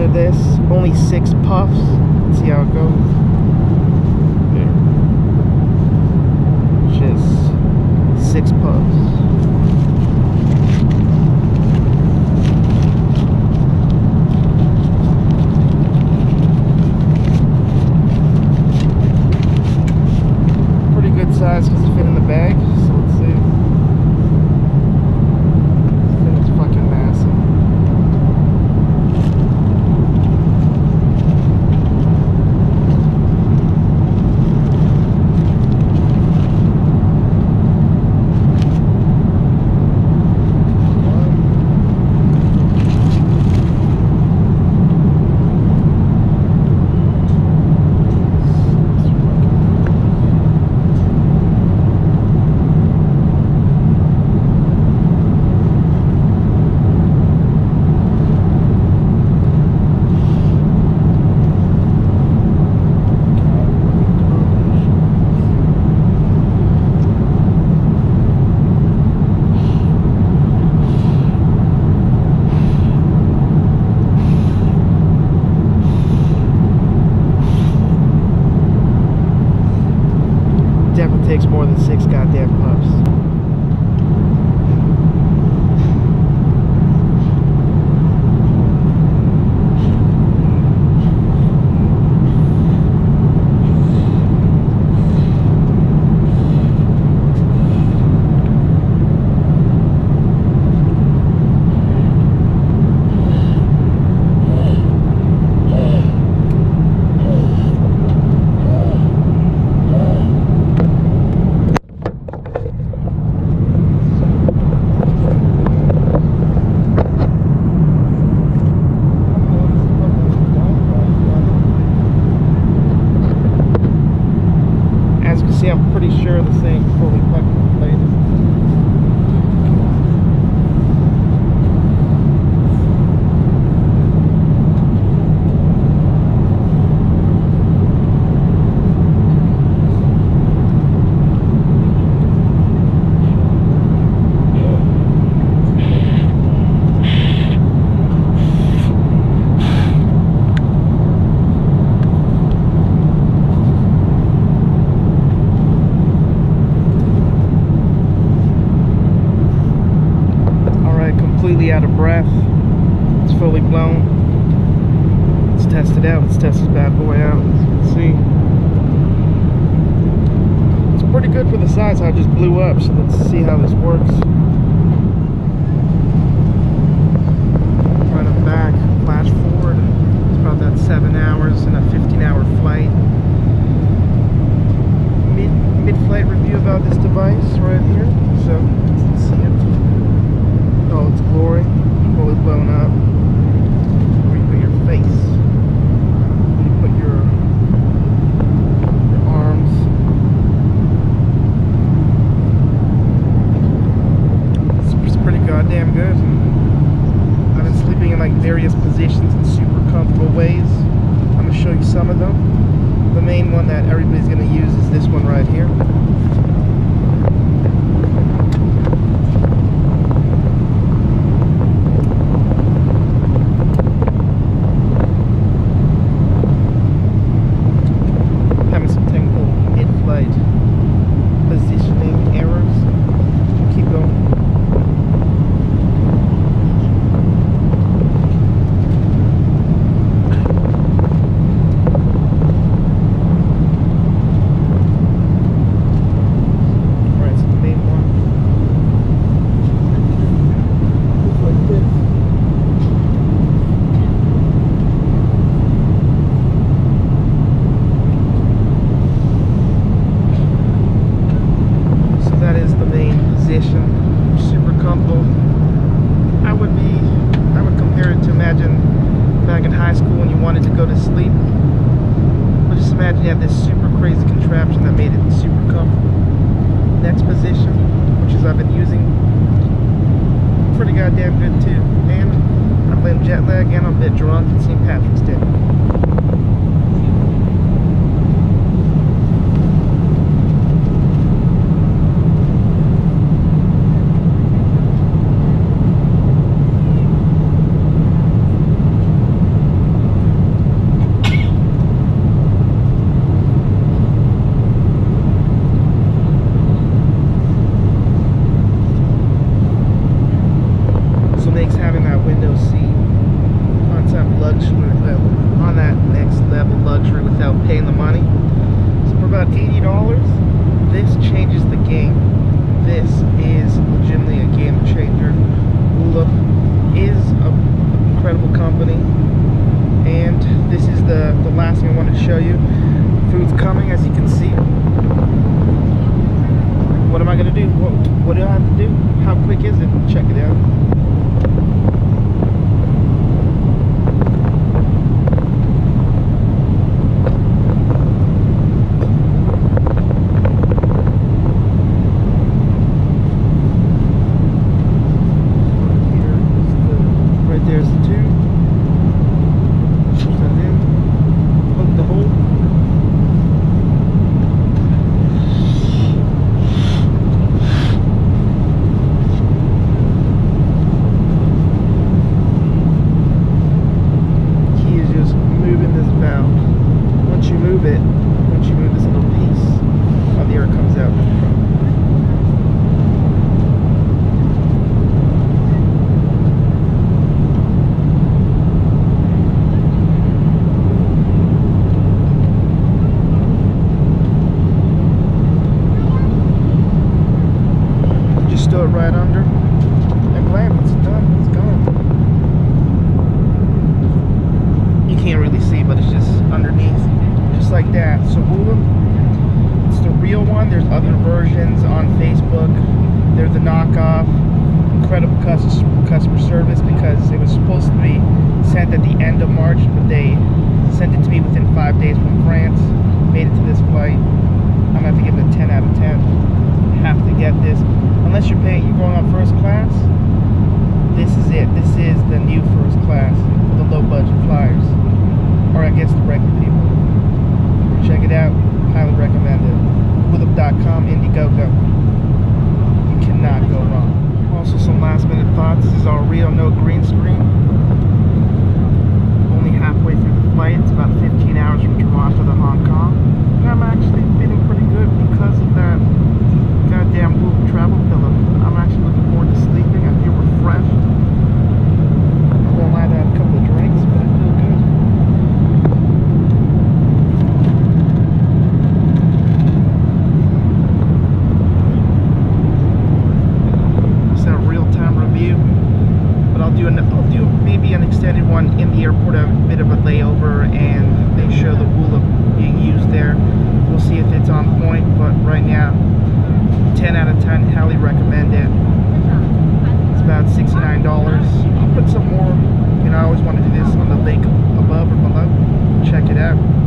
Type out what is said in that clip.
after this, only 6 puffs. Let's see how it goes. There. Just 6 puffs. Pretty good size because it fit in the bag. So let's see. Definitely takes more than 6 goddamn puffs. See, I'm pretty sure this thing's fully fucking inflated. Completely out of breath. It's fully blown. Let's test it out. Let's test this bad boy out. Let's see. It's pretty good for the size how it just blew up. So let's see how this works. Front and back. Flash forward. It's about that 7 hours and a 15-hour flight. Mid-flight review about this device right here. So let's see it. Oh, its glory, fully blown up. Where you put your face, where you put your arms. It's pretty goddamn good. I've been sleeping in like various positions in super comfortable ways. I'm gonna show you some of them. The main one that everybody's gonna use is this one right here. Super comfortable. I would compare it to, imagine back in high school when you wanted to go to sleep. But just imagine you have this super crazy contraption that made it super comfortable. Next position, which is I've been using, pretty goddamn good too. And I blame jet lag and I'm a bit drunk at St. Patrick's Day. about $80. This changes the game. This is legitimately a game changer. Woollip is an incredible company, and this is the last thing I wanted to show you. Food's coming, as you can see. What am I gonna do? What do I have to do? How quick is it? Check it out. There's the tube. Push that in. Hook the hole. Key is just moving this valve. Once you move this little piece, the air comes out. Stow it right under, and blam, it's done, it's gone. You can't really see, but it's just underneath, just like that. So Woollip, it's the real one. There's other versions on Facebook. There's the knockoff. Incredible customer service, because it was supposed to be sent at the end of March, but they sent it to me within 5 days from France. Made it to this flight. I'm gonna have to give it a 10 out of 10. Have to get this. Unless you're going on first class, this is it. This is the new first class, the low budget flyers, or I guess the regular people. Check it out. Highly recommend it. Woollip.com, Indiegogo. You cannot go wrong. Also, some last minute thoughts. This is our real, no green screen. Only halfway through the flight. It's about 15 hours from Toronto to Hong Kong. And I'm actually feeling pretty good because of that goddamn Woollip Travel Pillow. I'm actually looking forward to sleeping. I feel refreshed. I won't lie, I had a couple of drinks, but I feel good. It's a real-time review, but I'll do maybe an extended one in the airport, a bit of a layover, and they show the Woollip being used there. We'll see if it's on point, but right now, 10 out of 10, highly recommend it. It's about $69. I'll put some more, I always want to do this on the link above or below. Check it out.